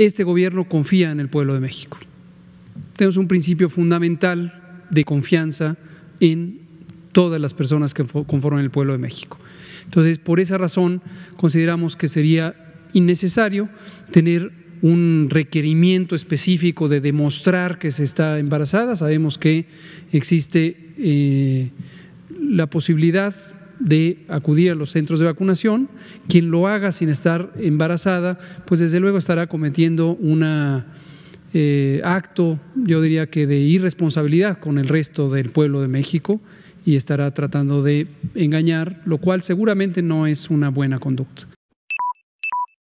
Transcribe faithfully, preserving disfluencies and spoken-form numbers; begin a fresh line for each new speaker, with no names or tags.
este gobierno confía en el pueblo de México. Tenemos un principio fundamental de confianza en todas las personas que conforman el pueblo de México. Entonces, por esa razón, consideramos que sería innecesario tener un requerimiento específico de demostrar que se está embarazada. Sabemos que existe eh, la posibilidad de acudir a los centros de vacunación. Quien lo haga sin estar embarazada, pues desde luego estará cometiendo un eh, acto, yo diría que de irresponsabilidad con el resto del pueblo de México y estará tratando de engañar, lo cual seguramente no es una buena conducta.